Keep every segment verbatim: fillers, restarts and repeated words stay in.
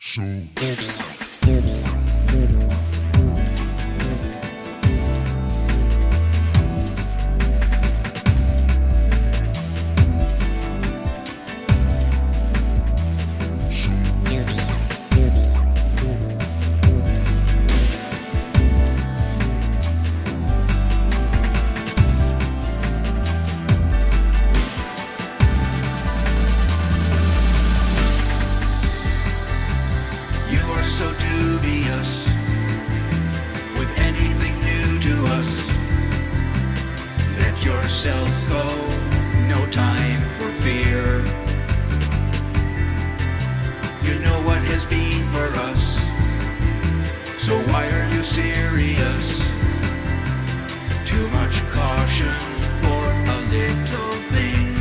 So Dubious. Dubious. So dubious with anything new to us. Let yourself go, no time for fear. You know what has been for us, so why are you serious? Too much caution for a little thing.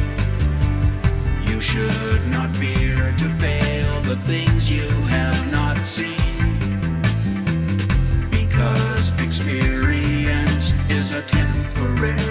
You should not fear to fail the things you have not seen, because experience is a temporary